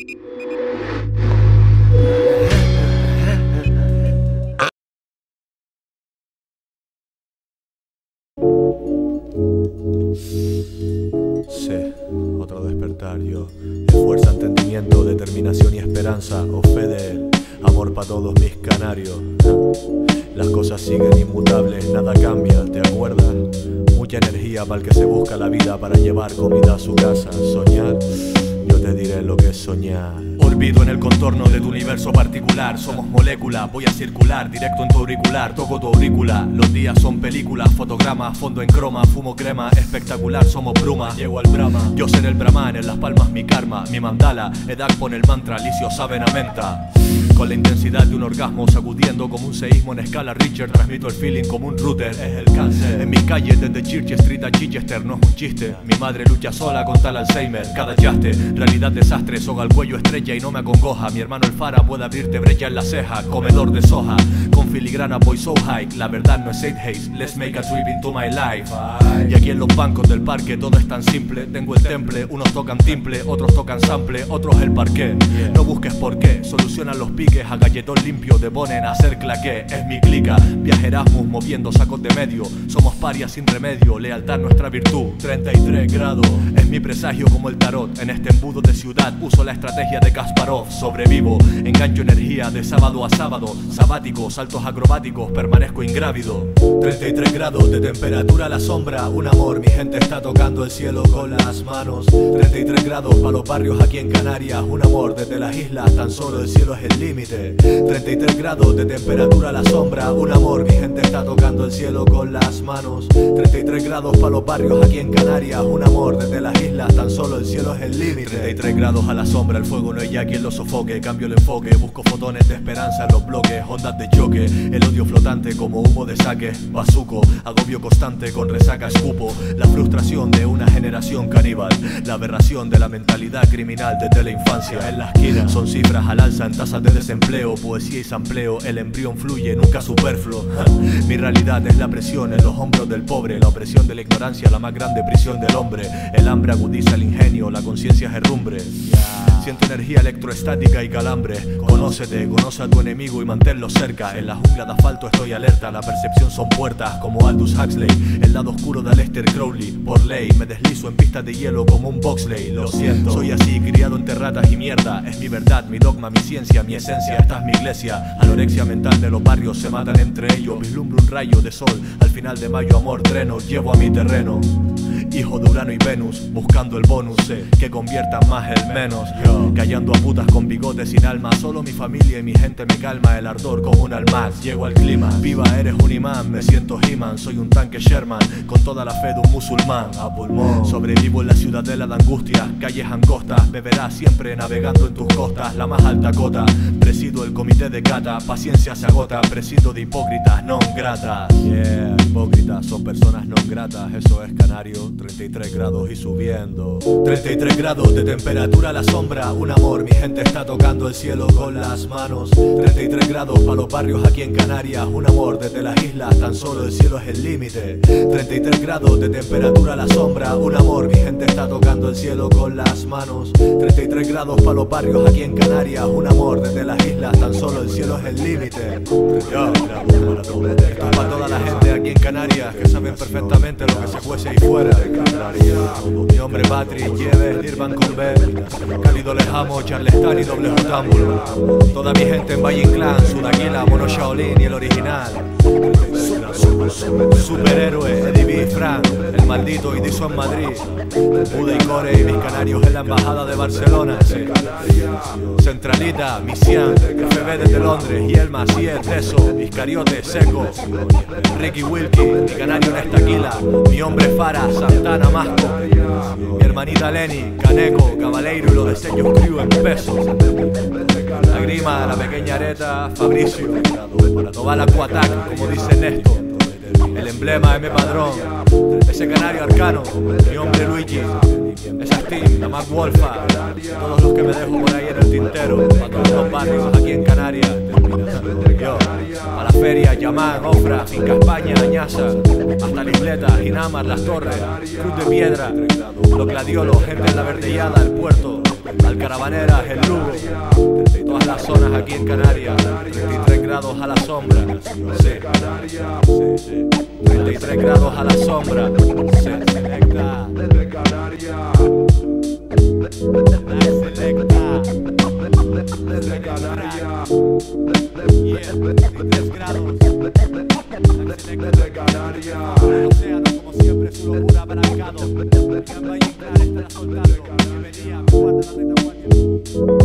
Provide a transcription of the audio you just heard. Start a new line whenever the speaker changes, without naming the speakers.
Sí, otro despertar, yo. De fuerza, entendimiento, determinación y esperanza. O fe de él, amor pa' todos mis canarios. Las cosas siguen inmutables, nada cambia, ¿te acuerdas? Mucha energía para el que se busca la vida para llevar comida a su casa. Soñar, yo te diré lo que es soñar. Olvido en el contorno de tu universo particular. Somos moléculas, voy a circular directo en tu auricular. Toco tu aurícula, los días son películas. Fotogramas, fondo en croma, fumo crema. Espectacular, somos bruma, llego al Brahma. Yo seré el Brahman, en las palmas mi karma. Mi mandala, Edak pone el mantra, Licio sabe a menta. Con la intensidad de un orgasmo sacudiendo como un seísmo en escala Richter. Transmito el feeling como un router, es el cáncer. En mis calles desde Church Street a Chichester no es un chiste. Mi madre lucha sola con tal Alzheimer. Cada yaste, realidad desastre, soga al cuello estrecha y no me acongoja. Mi hermano el Fara puede abrirte brecha en la ceja. Comedor de soja, con filigrana voy so high. La verdad no es Saint Haze, let's make a trip into my life. Y aquí en los bancos del parque todo es tan simple. Tengo el temple, unos tocan timple, otros tocan sample, otros el parqué. No busques por qué, solucionan los piques. A galletón limpio te ponen a hacer claqué. Es mi clica, viaje Erasmus moviendo sacos de medio. Somos parias sin remedio, lealtad nuestra virtud. 33 grados, es mi presagio como el tarot. En este embudo de ciudad uso la estrategia de Kasparov. Sobrevivo, engancho energía de sábado a sábado. Sabático, saltos acrobáticos, permanezco ingrávido. 33 grados de temperatura a la sombra. Un amor, mi gente está tocando el cielo con las manos. 33 grados para los barrios aquí en Canarias. Un amor desde las islas, tan solo el cielo es el límite. 33 grados de temperatura a la sombra. Un amor, mi gente está tocando el cielo con las manos. 33 grados para los barrios aquí en Canarias. Un amor desde las islas, tan solo el cielo es el límite. 33 grados a la sombra, el fuego no hay ya quien lo sofoque. Cambio el enfoque, busco fotones de esperanza en los bloques. Ondas de choque, el odio flotante como humo de saque. Bazuco, agobio constante con resaca escupo. La frustración de una generación caníbal. La aberración de la mentalidad criminal desde la infancia. En la esquina son cifras al alza en tasas de desempleo, poesía y sampleo, el embrión fluye, nunca superfluo. Mi realidad es la presión en los hombros del pobre, la opresión de la ignorancia, la más grande prisión del hombre. El hambre agudiza el ingenio, la conciencia es herrumbre. Siento energía electroestática y calambre. Conócete, conoce a tu enemigo y manténlo cerca. En la jungla de asfalto estoy alerta, la percepción son puertas como Aldous Huxley. El lado oscuro de Aleister Crowley, por ley me deslizo en pistas de hielo como un bobsleigh. Lo siento, soy así, criado entre ratas y mierda. Es mi verdad, mi dogma, mi ciencia, mi esencia, esta es mi iglesia. Anorexia mental de los barrios se matan entre ellos. Vislumbro un rayo de sol, al final de mayo amor dreno. Llevo a mi terreno, hijo de Urano y Venus, buscando el bonus, que conviertan más el menos. Callando a putas con bigotes sin alma. Solo mi familia y mi gente me calma el ardor como un almaz. Llego al clima, viva eres un imán. Me siento He-Man, soy un tanque Sherman. Con toda la fe de un musulmán, a pulmón. Sobrevivo en la ciudadela de angustias, calles angostas. Beberás siempre navegando en tus costas, la más alta cota. Presido el comité de cata, paciencia se agota. Presido de hipócritas non gratas. Yeah, hipócritas son personas non gratas. Eso es Canario, 33 grados y subiendo. 33 grados de temperatura a la sombra. Un amor, mi gente está tocando el cielo con las manos. 33 grados para los barrios aquí en Canarias. Un amor desde las islas, tan solo el cielo es el límite. 33 grados de temperatura a la sombra. Un amor, mi gente está tocando el cielo con las manos. 33 grados para los barrios aquí en Canarias. Un amor desde las islas, tan solo el cielo es el límite. Esto es para toda la gente aquí en Canarias que saben perfectamente lo que se cuece ahí fuera. Mi hombre Patrick, Jeves, Irvan Corbett, Cálido Lejamo, Charleston y Doble Jutámbulo. Toda mi gente en Valle Inclán, Sudaguila, Mono Shaolin y el original. Superhéroe, Eddie B. Frank, el maldito y Diso en Madrid. Buda y Core y mis canarios en la embajada de Barcelona. Centralita, Misian, FB desde Londres, y Elma, Sier, Teso, Iscariote, Seco, Ricky Wilkie, mi canario en Estaquila, mi hombre Fara, Santana, Masco, mi hermanita Lenny, Caneco, Cabaleiro y los diseños crew en peso. La grima, la pequeña areta, Fabricio, para toda la Cuatac, como dice Néstor. El emblema M. Padrón, ese canario arcano, mi hombre Luigi, esa Steam, la Mac Wolfa, todos los que me dejo por ahí en el tintero, para todos los barrios aquí en Canarias. Yo, a la feria, Yamán, Ofra, Finca España, Añasa, hasta la Isleta, Ginamar, Las Torres, Cruz de Piedra, los Gladiolos, gente en la Verdellada, el puerto. Alcarabaneras, el Lugo, todas las zonas aquí en Canarias, 33 grados a la sombra, sí, 33 grados a la sombra, se selecta, desde Canarias, 33 grados, desde Canarias, el océano como siempre su locura marcado, que en Valle Inclán estará soltando, bienvenida, guarda la retaguardia.